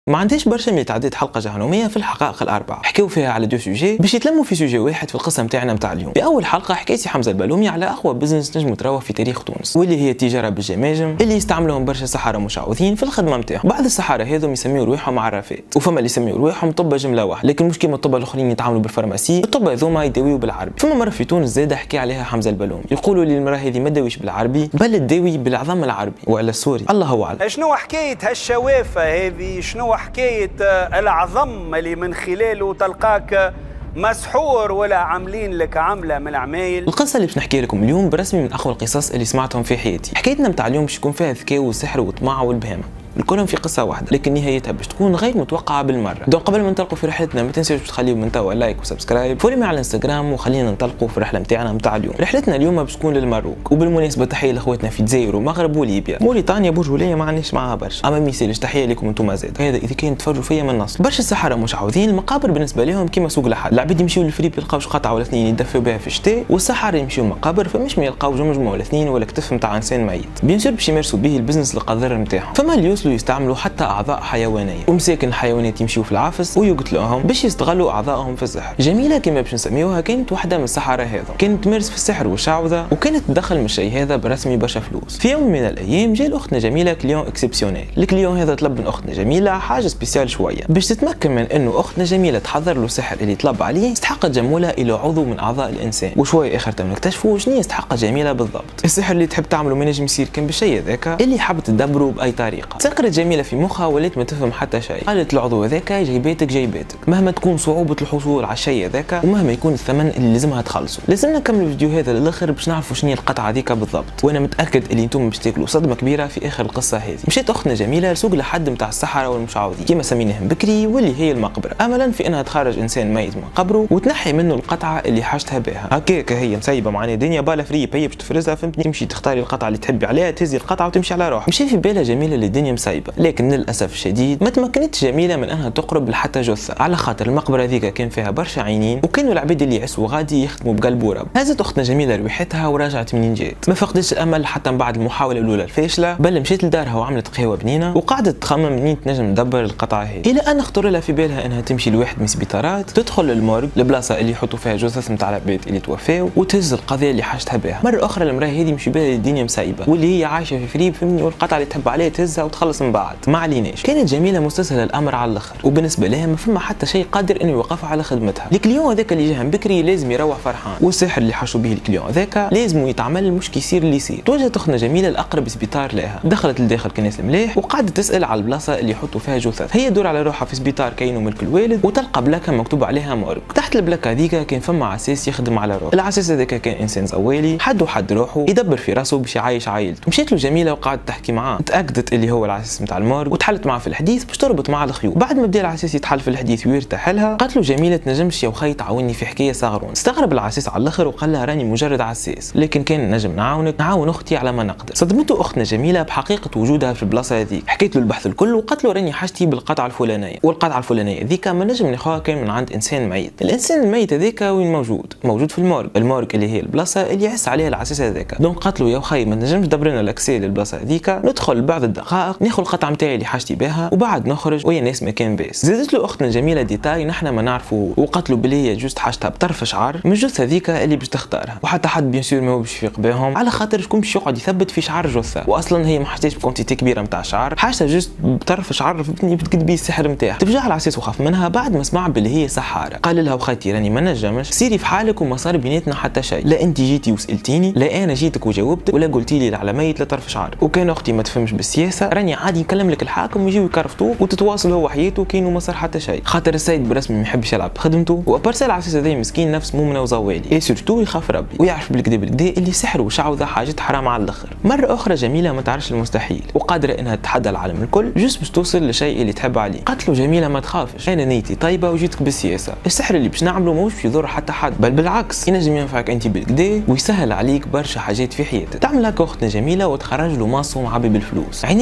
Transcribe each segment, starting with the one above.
ما عندهاش برشا من تعديت حلقه جهنميه في الحقائق الاربعه، حكيو فيها على دو سوجي باش يتلموا في سوجي واحد في القصه نتاعنا نتاع اليوم. في اول حلقه حكيت حمزه البلومي على اقوى بزنس نجمو تروه في تاريخ تونس، واللي هي التجاره بالجماجم اللي يستعملوهم برشا سحره مشعوذين في الخدمه نتاعهم. بعض السحره هذوم يسميو رواحهم عرافات، وفما اللي يسميو رواحهم طب جمله واحده، لكن مش كيما الطب الاخرين يتعاملوا بالفارماسي، الطب هذوما يداويو بالعربي. فما مره في تونس زاده حكي عليها حمزه البلومي، يقولوا لي المراه هذه ما تداويش بالعربي بل تداوي بالعظام العربي وعلى السوري. الله اعلم. شنو حكايه هالشوافه هذه؟ شنو حكايه العظم اللي من خلاله تلقاك مسحور ولا عاملين لك عمله من العمايل؟ القصه اللي باش نحكي لكم اليوم برسمي من اقوى القصص اللي سمعتهم في حياتي. حكايتنا نتاع اليوم باش يكون فيها ذكاء وسحر وطمع والبهامه، الكلهم في قصه واحده، لكن نهايتها باش تكون غير متوقعه بالمره. دونك قبل ما ننطلقوا في رحلتنا ما تنساوش تخليو من توا لايك وسبسكرايب، فولي على الانستغرام، وخلينا ننطلقوا في الرحله نتاعنا نتاع اليوم. رحلتنا اليوم باش تكون للمروك، وبالمناسبه تحيه لاخواتنا في الجزائر والمغرب وليبيا. موريتانيا برجوليه ما عندناش معاها برشا، اما ميسالش تحيه لكم انتم زاد، هذا اذا كان تفرجوا فيا من نص. برشا السحره مشعوذين المقابر بالنسبه لهم كيما سوق لحد، العباد يمشيو للفريب يلقاوش قطعه ولا اثنين يدفوا بها في الشتاء، والسحره يمشيو مقابر فمش ما يلقاو جمجمه ولا اثنين ولا كتف نتاع انسان ميت، بيان سور باش يمارسوا به البزنس القذر نتاعهم. فما اللي يوصلوا يستعملوا حتى اعضاء حيوانيه، ومساكن الحيوانات يمشيو في العفس ويقتلوهم باش يستغلوا اعضائهم في السحر. جميله كما باش نسميوها كانت واحده من السحره هذا، كانت تمارس في السحر والشعوذه، وكانت تدخل من الشيء هذا برسمي برشا فلوس. في يوم من الايام جا لاختنا جميله كليون اكسبسيونيل. الكليون هذا طلب من اختنا جميله حاجه سبيسيال شويه باش تتمكن من انه اختنا جميله تحضر له السحر اللي طلب عليه. استحقت جموله الى عضو من اعضاء الانسان، وشويه اخر تم نكتشفوا شنو استحقت جميله بالضبط. السحر اللي تحب تعمله ما نجم يصير كان بالشيء هذاك اللي حابه تدبره باي طريقه. سكرت جميله في مخها ولات ما تفهم حتى شيء. قالت العضو هذاك جيباتك جيباتك، مهما تكون صعوبه الحصول على الشيء هذاك ومهما يكون الثمن اللي لازمها تخلصه. لازمنا نكمل الفيديو هذا للاخر باش نعرفوا شنو هي القطعه هذيك بالضبط، وانا متاكد اللي انتم باش تاكلوا صدمه كبيره في اخر القصه هذه. مشيت اختنا جميله لسوق لحد نتاع السحره والمشعوذين كما سميناهم بكري، واللي هي المقبره، املا في انها تخرج انسان ميت من قبره وتنحي منه القطعه اللي حاجتها بها. هكاك هي مسيبه معناها دنيا بالا فريب، هي باش تفرزها فهمتني، تمشي تختاري القطعه اللي تحبي عليها، تهزي القطعه وتمشي على روحك. مشي في بالها جميله اللي الدنيا مسيبه، لكن للاسف الشديد ما تمكنتش جميله من انها تقرب لحتى جثه، على خاطر المقبره ذيك كان فيها برشا عينين، وكانوا العباد اللي يعسوا غادي يخدموا بقلب ورب. هزت اختنا جميله رويحتها ورجعت منين جات، ما فقدتش الامل حتى من بعد المحاوله الاولى الفاشله، بل مشيت لدارها وعملت قهوه بنينه وقعدت تخمم منين تنجم تدبر القطعه هذه، الى ان خطر لها في بالها انها تمشي لواحد من السبيطارات، تدخل للمورغ البلاصه اللي يحطوا فيها جثث نتاع العباد اللي توفاو، وتهز القضيه اللي حاجتها بها. مره اخرى المراه هذه مشي بالها الدنيا مسايبه، واللي هي عايشه في فريب فهمني، والقطعه اللي تحب عليها تهزها وتخلص من بعد. ما عليناش، كانت جميله مستسهله الامر على الاخر، وبالنسبه لها ما فما حتى شيء قادر انه يوقفها على خدمتها. الكليون هذاك اللي جاهم بكري لازم يروح فرحان، والسحر اللي حشوا به الكليون هذاك لازم يتعمل مش كيصير اللي يصير. توجهت اختنا جميله لاقرب سبيطار لها، دخلت لداخل كنيسه الملاح وقعدت تسال على البلاصه اللي يحطوا فيها جثث. هي دور على روحها في سبيطار كاينو ملك الوالد، وتلقى بلاكه مكتوب عليها مورغ. تحت البلاكه هذيك كان فما عساس يخدم على روح، العساس هذاك كان انسان زوالي حد وحد روحه يدبر في راسه باش يعايش عائلته. مشيت له جميله وقعدت تحكي معاه، تاكدت اللي هو العساس نتاع المورغ، وتحلت معاه في الحديث باش تربط معاه الخيوط. بعد ما بدا العساس يتحل في الحديث ويرتاح لها، قالت له جميله تنجمش يا وخي تعاوني في حكايه صغرون. استغرب العساس على الاخر وقال لها راني مجرد عساس، لكن كان نجم نعاون اختي على ما نقدر. صدمته اختنا جميله بحقيقه وجودها في البلاصه هذيك، حكيت له البحث الكل وقالت له راني حاجتي بالقطعه الفلانيه، والقطعه الفلانيه ذيك ما نجم ناخذها كان من عند انسان ميت. الانسان الميت هذاك وين موجود في المورغ اللي هي البلاصه اللي يعس عليها العساس هذاك. دونك قالت له يا وخي ما نجمش دبر لنا الاكسي للبلاصه هذيك، ندخل بعض الدقائق ناخذ القطعه نتاعي اللي حاجتي بها وبعد نخرج ويا ناس مكان باس. زادت له اختنا جميله ديتاي نحن ما نعرفوا، وقالت له بلي هي جوست حاجتها بطرف شعر من الجثه هذيك اللي باش تختارها، وحتى حد بيان سور ما هو باش يفيق بهم، على خاطر شكون باش يقعد يثبت في شعر الجثه، واصلا هي ما حاجتهاش بكونتيتي كبيره نتاع شعر، حاجتها جوست بطرف شعر فهمتني بتقد بيه السحر نتاعها. تفجع العساس وخاف منها بعد ما سمع بلي هي سحاره. قال لها وخيتي راني ما نجمش، سيري في حالك وما صار بيناتنا حتى شيء، لا انت جيتي وسالتيني، لا انا جيتك وجاوبتك، ولا قلتي لي على ميت لا طرف شعر، وكان اختي ما تفهمش بالسياسه راني عادي نكلم لك الحاكم ويجيو يكرفتوك وتتواصل هو حياته كاين وما صار حتى شيء، خاطر السيد برسمي ما يحبش يلعب بخدمته، وابرسال العساس هذا مسكين نفس مؤمنه وزوالي، اي سورتو يخاف ربي ويعرف بالكدا اللي سحر وشعوذه حاجات حرام على الاخر. مره اخرى جميله ما تعرفش المستحيل وقادره انها تتحدى العالم الكل جوست باش توصل للشيء اللي تحب عليه. قالت له جميله ما تخافش، انا نيتي طيبه وجيتك بالسياسه، السحر اللي باش نعمله ماهوش باش يضر حتى حد، بل بالعكس ينجم ينفعك انت بالكدا ويسهل عليك برشا حاجات في حياتك. تعمل هكا اختنا جميله وتخرج له ماسو معبي بالفلوس. عينين العساس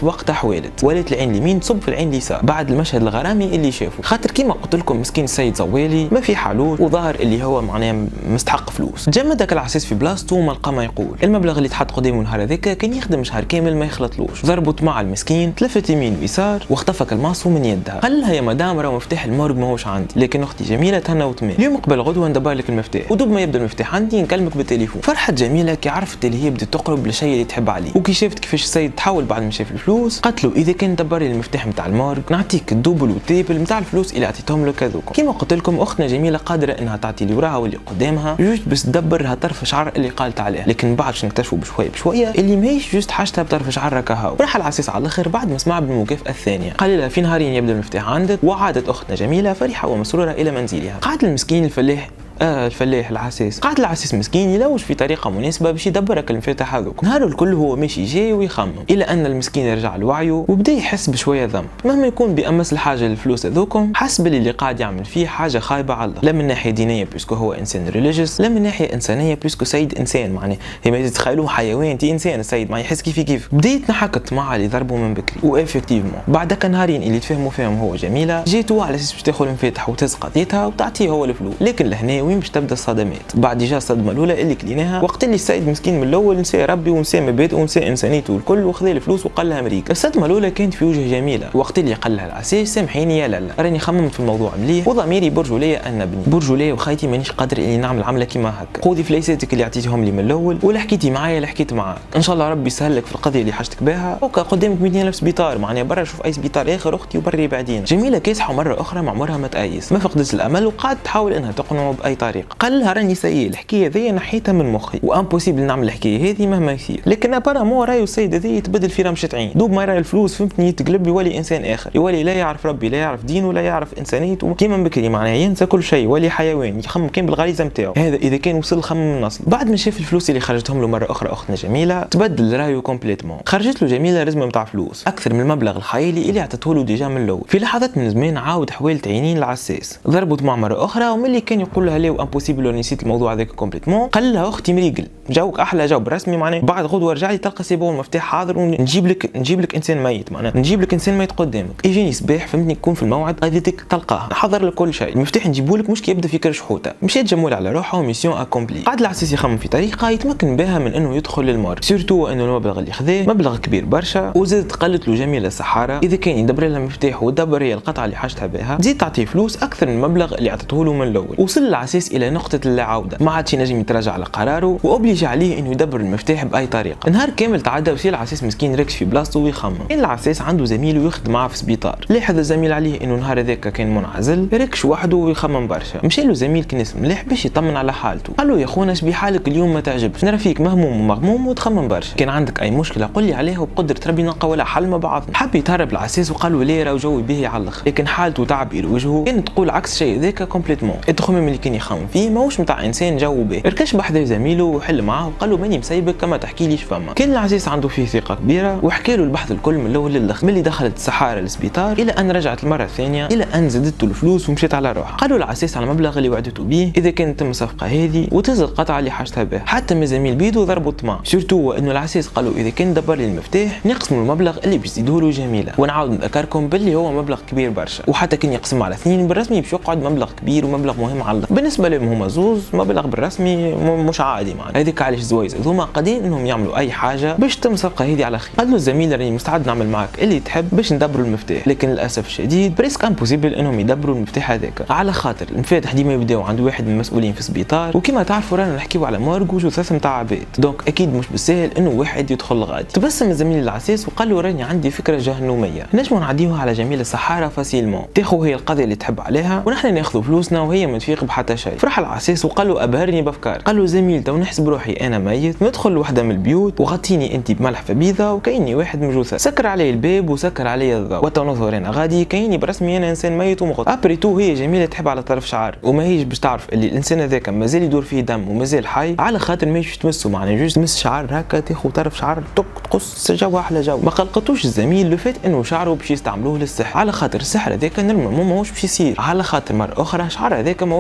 وقتها حوالت العين اليمين تصب في العين اليسار بعد المشهد الغرامي اللي شافه، خاطر كيما قلت لكم مسكين السيد زوالي ما في حلول وظهر اللي هو معناه مستحق فلوس. تجمد داك العساس في بلاصتو وما لقى ما يقول. المبلغ اللي تحط قدامه النهار هذاك كان يخدم شهر كامل ما يخلطلوش. ضربت مع المسكين، تلفت يمين ويسار واختفى كالماسو من يدها. قال لها يا مدام راه مفتاح المورج ماهوش عندي، لكن اختي جميله تهنى وتمام. اليوم قبل غدوه ندبر لك المفتاح، ودوب ما يبدا المفتاح عندي نكلمك بالتليفون. فرحت جميله كي عرفت اللي هي بدات تقرب للشيء اللي تحب عليه، وكي شافت كيفاش السيد تحول بعد ما شاف الفلوس قالت له اذا كان دبر لي المفتاح نتاع المورج نعطيك الدوبل والتريبل نتاع الفلوس اللي عطيتهم لك هذوك. كيما قلت لكم اختنا جميله قادره انها تعطي اللي وراها واللي قدامها جوست باش تدبر لها طرف شعر اللي قالت عليه، لكن بعد نكتشفوا بشويه اللي ماهيش جوست حاجتها بطرف شعر كهو. راح العساس على الاخر بعد ما سمع بالمكافاه الثانيه، قال لها في نهارين يبدا المفتاح عندك، وعادت اختنا جميله فرحه ومسروره الى منزلها. قعد المسكين الفلاح العساس، قعد العساس مسكين يلوج في طريقه مناسبه باش يدبرك المفاتيح هذوك. نهار الكل هو ماشي جاي ويخمم، الى ان المسكين رجع لوعيه وبدا يحس بشويه ذنب، مهما يكون بامس الحاجه للفلوس هذوكم حس باللي قاعد يعمل فيه حاجه خايبه على الله، لا من ناحيه دينيه بيسكو هو انسان ريليجيوس، لا من ناحيه انسانيه بيسكو سيد انسان، معناه ما تتخيلوه حيوان تي انسان السيد ما يحس كيف بدا يتنحك الطمع اللي ضربه من بكري. وافكتيفمون بعد كان نهارين اللي تفهموا فيهم هو جميله جيتو على اساس باش تاخذ المفاتيح وتهز قضيتها وتعطيه هو الفلوس، لكن لهنا وين باش تبدا الصدمات. بعد جا الصدمه الاولى اللي كليناها وقت اللي السيد مسكين من الاول نسى ربي ونسى مبادئه ونسى انسانيته الكل وخذ الفلوس وقال لها امريكا. الصدمه الاولى كانت في وجه جميله وقت اللي قال لها العساس سامحيني يا لالا راني خممت في الموضوع مليح وضميري برجو ليا ان ابني برجو ليا وخايتي مانيش قادر اني نعمل عمله كيما هكا. خذي فليساتك اللي عطيتيهم لي من الاول ولا حكيتي معايا لا حكيت معاك، ان شاء الله ربي يسهل لك في القضيه اللي حاجتك بها، وكا قدامك 200,000 سبيطار معناها برا شوف اي سبيطار اخر اختي وبري بعدين. جميله كاسحه مره اخرى مع عمرها ما تأيس، ما فقدت الامل وقعدت تحاول انها تقنعه باي طريقه. قال لها راني سيء الحكايه ذي نحيتها من مخي وامبوسيبل نعمل الحكايه هذه مهما يصير، لكن ابارامون رايو السيد هذا يتبدل في رمشه عين، دوب ما يرى الفلوس فهمتني يتقلب يولي انسان اخر، يولي لا يعرف ربي لا يعرف دينه لا يعرف انسانيته كيما بكري معناها ينسى كل شيء يولي حيوان يخمم كان بالغريزه نتاعو. هذا اذا كان وصل خمم النصل. بعد ما شاف الفلوس اللي خرجتهم له مره اخرى اختنا جميله تبدل رايو كومبليتمون، خرجت له جميله رزمه نتاع فلوس اكثر من المبلغ الخيالي اللي عطته له ديجا من الاول. في لحظات من زمان عاود حوالت عينين العساس، ضربت مع مره اخرى وملي كان يقول لها لا وامبوسيبل نسيت الموضوع هذاك كومبليتمون، قال لها اختي مريقل جاوك احلى جو برسمي معناه بعد غدوه رجع لي تلقى سيبون المفتاح حاضر ونجيب لك انسان ميت معناه نجيب لك انسان ميت قدامك. يجيني صباح فهمتني تكون في الموعد قضيتك تلقاه حضر لك كل شيء، المفتاح نجيبه لك مش كي يبدا في كرش حوته. مشيت جمول على روحه وميسيون اكومبلي. قعد العساس يخمم في طريقه يتمكن بها من انه يدخل للمورج، سورتو انه المبلغ اللي خذاه مبلغ كبير برشا، وزادت قالت له جميله السحاره اذا كان يدبر لها مفتاح ودبر هي القطعه اللي حاجتها بها تزيد تعطيه فلوس اكثر من المبلغ اللي عطته له من الاول. وصل العساس الى نقطه اللا عوده، ما عادش ينجم يتراجع على قراره واوبليج عليه انه يدبر المفتاح باي طريقه. نهار كامل تعدى وسير العساس مسكين راكش في بلاصته ويخمم. كان العساس عنده زميله يخدم معاه في سبيطار، لاحظ الزميل عليه انه نهار هذاك كان منعزل راكش وحده ويخمم برشا. مشى له زميل كناس مليح باش يطمن على حالته، قال له يا خونا اش بحالك اليوم ما تعجبش، نرى فيك مهموم ومغموم وتخمم برشا، كان عندك اي مشكله قل لي عليها وبقدره ربي نلقى ولا حل مع بعضنا. حب يتهرب العساس وقال له ليه راه جوي باهي على الاخر، لكن حالته تعب الى وجهه كانت تقول عكس الشيء ذاك كومبليتمون. التخمم اللي كان يخمم فيه ماهوش نتاع انسان جو باهي. ركش بحذا زميله وحل معاه وقال له ماني مسيبك كما تحكي ليش فما. كان العساس عنده فيه ثقه كبيره وحكى له البحث الكل من الاول للاخر، ملي دخلت السحاره للسبيطار الى ان رجعت المره الثانيه الى ان زادته الفلوس ومشيت على روحها. قالوا العساس على المبلغ اللي وعدته به اذا كانت تم الصفقه هذه وتهز القطعه اللي حاجتها بها. حتى من زميل بيدو ضربوا الطمع، سورتو انه العساس قالوا اذا كان دبر لي المفتاح نقسموا المبلغ اللي باش يزيدوه له جميله، ونعاود نذكركم باللي هو مبلغ كبير برشا، وحتى كان يقسم على اثنين بالرسمي باش يقعد مبلغ كبير ومبلغ مهم على الله. بالنسبه لهم هما زوز مبلغ بالرسمي مش عادي معناها. هذيك علاش زويز هذوما قادرين انهم يعملوا اي حاجه باش تم الصفقه هذه على خير. قال له الزميل راني مستعد نعمل معك اللي تحب باش ندبروا المفتاح، لكن للاسف الشديد بريسك امبوسيبل انهم يدبروا المفتاح هذاك، على خاطر المفاتيح ديما يبداو عند واحد من المسؤولين في السبيطار، وكما تعرفوا رانا نحكيو على مورج وجثث نتاع عباد، دونك اكيد مش بالسهل انه واحد يدخل غادي. تبسم الزميل العساس وقال له راني عندي فكره جهنميه، نجموا نعديوها على جميل السحاره فاسيلمون، تاخذ هي القضيه اللي تحب عليها ونحن ناخذوا فلوسنا وهي ما تفيق بحتى شيء. فرح العساس وقال له ابهرني بافكار. قال له زميل تو نحسب روحي انا ميت ندخل لوحده من البيوت وغطيني انت بملحفه بيضه وكاني واحد مجوثه، سكر علي الباب وسكر علي الضوء وتنظر انا غادي كاني برسمي انا انسان ميت ومغطى. ابري تو هي جميله تحب على طرف شعر وما هيش باش تعرف اللي الانسان هذاك مازال يدور فيه دم ومازال حي، على خاطر ماهيش تمسه معناها جوست تمس شعر هكا تاخذ طرف شعر تك تقص جو احلى جو. ما قلقتوش الزميل لو فات انه شعره باش يستعملوه للسحر، على خاطر السحر هذاك نورمالمون ماهوش باش يصير، على خاطر مره اخرى شعر هذاك ماهوش شعر انسان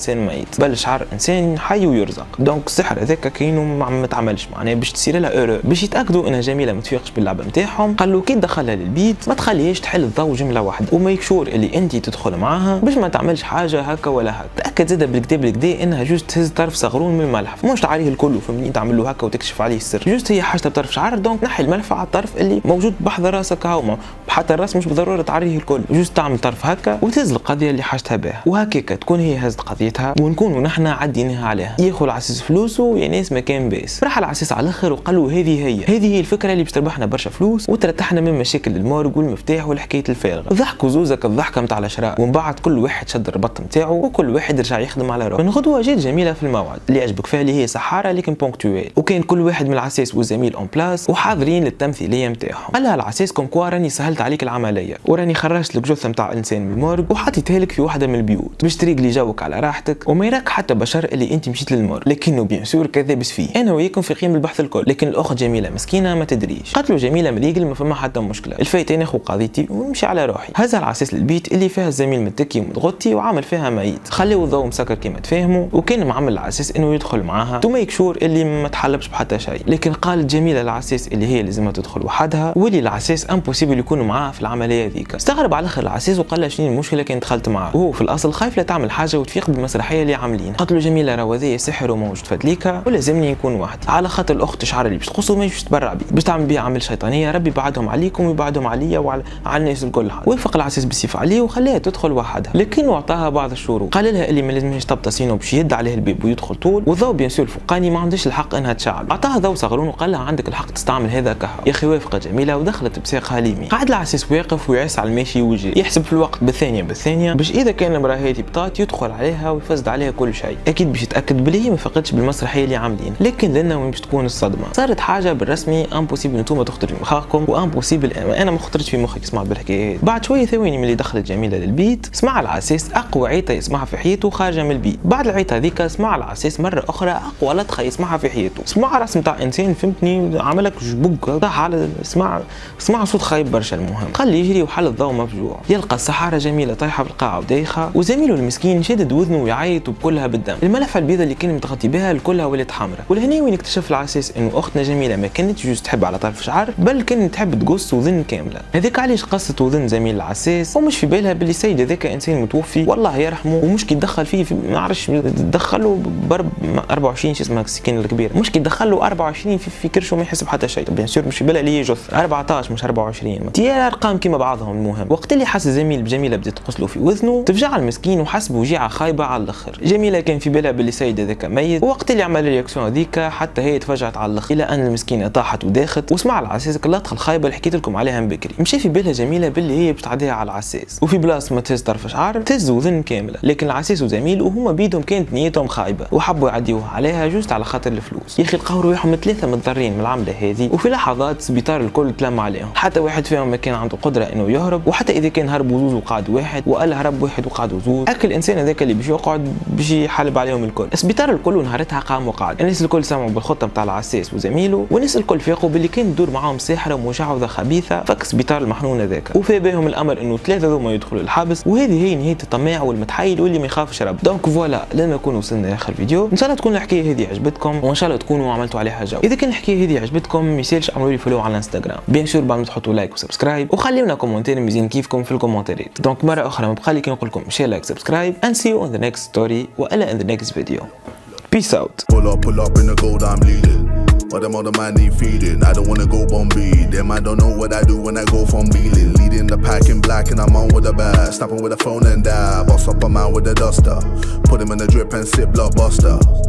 انسان ميت، بل شعر انسان حي ويرزق. دونك السحر هذاك كاينو ما تعملش معناها باش تصير لها اورو. باش يتاكدوا انها جميله ما تفيقش باللعبه نتاعهم، قالوا كي تدخلها للبيت ما تخليهاش تحل الضوء جمله واحده، وميك شور اللي انت تدخل معاها باش ما تعملش حاجه هكا ولا هكا. تاكد زاده بالكدا انها جوست تهز طرف صغرون من الملحف، مش تعريه الكل فهمتني تعمل له هكا وتكشف عليه السر، جوست هي حاجه بطرف شعر. دونك نحي الملف على الطرف اللي موجود بحذا راسك هاوما، حتى الراس مش بالضروره تعريه الكل، جوست تعمل طرف هكا وتهز القضيه اللي حاجتها بها، وهكاك تكون هي هزت قضيتها ونكونوا نحنا عديناها عليها. ياخذ العسيس فلوسه يا ناس ما كان باس. فرح العسيس على الاخر وقال له هذه هي الفكره اللي باش تربحنا برشا فلوس وترتحنا من مشاكل المورج والمفتاح والحكايه الفارغه. ضحكوا زوزك الضحكه نتاع الشراء، ومن بعد كل واحد شد الربط نتاعو وكل واحد رجع يخدم على روحه. من غدوه جات جميله في الموعد اللي عجبك فيها، اللي هي سحاره لكن بونكتويل، وكان كل واحد من العساس والزميل اون بلاس وحاضرين للتمثيليه نتاعهم. قال لها العساس كوم كوا راني سهلت عليك العمليه، وراني خرجت لك جثه نتاع انسان من المورج وحطيتها لك في واحده من البيوت باش تريقلي جوك على راحتك وما يراك حتى بشر اللي انت مشيت للمورج، لكنه بيان سور كذاب فيه. انا وياكم في قيم البحث الكل، لكن الاخت جميله مسكينه ما تدريش. قالت له جميله مريقل ما فما حتى مشكله، الفايتين اخو قضيتي ونمشي على روحي. هزها العساس للبيت اللي فيها الزميل متكي ومتغطي وعامل فيها ميت، خليو الضوء مسكر كيما تفاهموا، وكان معمل العساس انه يدخل معاها تو ميك شور اللي ما تحلبش بحتى شيء. لكن قالت جميله العساس اللي هي لازمها تدخل وحدها، واللي العساس امبوسيبل يكونوا معاها في العمليه ذيك. استغرب على الاخر العساس وقال لها شنو المشكله كان دخلت معاه، وهو في الاصل خايف لا تعمل حاجه وتفيق بالمسرحيه اللي عاملين. قالت له جميله راهو هذايا سحر وموجود فدليكا ولازمني نكون وحدي، على خاطر الاخت شعر اللي باش تقصوا ما تبرع بيه باش تعمل بيه عمل شيطانيه، ربي بعدهم عليكم ويبعدهم عليا وعلى الناس الكل. وافق العساس بالسيف عليه وخلاها تدخل وحدها، لكن اعطاها بعض الشروط. قال لها اللي ما لازمهاش تبطى سينو باش يد عليه الباب ويدخل طول، والضوء بيان سور الفوقاني ما عندهاش الحق انها تشعل. اعطاها ضوء صغرون وقال لها عندك الحق تستعمل هذا كهرباء. يا اخي وافقت جميله ودخلت بساقها اليمين. قعد العساس واقف ويعس على الماشي وجاي يحسب في الوقت بالثانيه باش اذا كان المراه هذه بطاط يدخل عليها ويفسد عليها كل شيء، اكيد باش يتاكد بلي هي ما فقدتش بالمسرحيه اللي عاملين. لكن لنا وين باش تكون الصدمه؟ صارت حاجه بالرسمي امبوسيبل انتم تخطر في مخاخكم، وامبوسيبل انا ما خطرتش في مخي سمعت بالحكايه. بعد شويه ثواني ملي دخلت جميله للبيت سمع العساس اقوى عيطه يسمعها في حياته خارجه من البيت. بعد العيطه هذيك سمع العساس مره اخرى اقوى لطخه يسمعها في حياته، سمع راس نتاع انسان فهمتني عملك جبوق طاح على سمع صوت خايب برشا. المهم قال لي يجري وحل الضوء مفجوع، يلقى السحاره جميله طايحه بالقاعه ودايخه، وزميله المسكين شدد وذنه ويعيط وبكلها بالدم. الملفه البيضاء اللي كان متغطي بها الكلها ولات حمراء. ولهنا وين اكتشف العساس انه اختنا جميله ما كانتش جوست تحب على طرف شعر، بل كانت تحب تقص وذن كامله. هذاك علاش قصت وذن زميل العساس ومش في بالها باللي السيد هذاك انسان متوفي والله يرحمه، ومش كي يدخل فيه ما نعرفش دخله ضرب 24 شو اسمها السكينه الكبيره، مش كي يدخل له 24 في كرشه ما يحسب حتى شيء. بيان سور مش في بالها اللي هي جث 14 مش 24 تي ارقام كيما بعضهم. المهم وقت اللي حس الزميل بجميله بدات تقصله في وذنه تفجع المسكين وحس بوجيعه خايبه على الاخر. جميله كان في بالها باللي السيد هذاك ميت، ووقت اللي عمل الرياكسيون هذيك حتى هي تفجعت على الاخر، الى ان المسكينه طاحت وداخت. وسمع العساس اللطخه الخايبه اللي حكيت لكم عليها من بكري، مشى في بالها جميله باللي هي باش تعديها على العساس، وفي بلاصه ما تهز طرف شعر تهز وذن كامله. لكن العساس وزميله وهما بيدهم كانت نيتهم خايبه وحبوا يعديوها عليها جوست على خاطر الفلوس. يا اخي لقاو روحهم ثلاثه متضررين من العمله هذه، وفي لحظات السبيطار الكل تلم عليهم، حتى واحد فيهم ما كان عنده قدره انه يهرب، وحتى اذا كان هربوا زوز وقعد واحد وقال هرب واحد وقعدوا زوز، اكل الانسان هذاك اللي باش يقعد باش يحلب عليهم الكل. السبيطار الكل نهارتها قام وقعد، الناس الكل سمعوا بالخطه نتاع العساس وزميله، والناس الكل فاقوا باللي كان تدور معاهم ساحره ومشعوذه خبيثه فك السبيطار المحنون هذاك، وفي بهم الامر انه ثلاثه ذوما يدخلوا الحبس. وهذه هي نهايه الطماع والمتحيل واللي ما يخافش رب. دونك فوالا لما نكون وصلنا لاخر الفيديو، ان شاء الله تكون الحكايه هذه عجبتكم، وان شاء الله تكونوا عملتوا عليها جو. اذا كان الحكايه هذه عجبتكم ما يسالش اعملوا لي فولو على الانستغرام، بيان سور بعد ما تحطوا لايك وسبسكرايب، وخليونا كومنتير مزيان كيفكم في الكومنتات. دونك مره اخرى ما بقى لي كي نقول لكم شير لايك سبسكرايب and see you on the next story ولا in the next video. Peace out. Pull up in the gold I'm leading. But them other man need feeding. I don't wanna go Bombay. Them I don't know what I do when I go from dealing. Leading the pack in black and I'm on with a bag. Snapping with a phone and die. Boss up a man with a duster. Put him in the drip and sip blockbuster.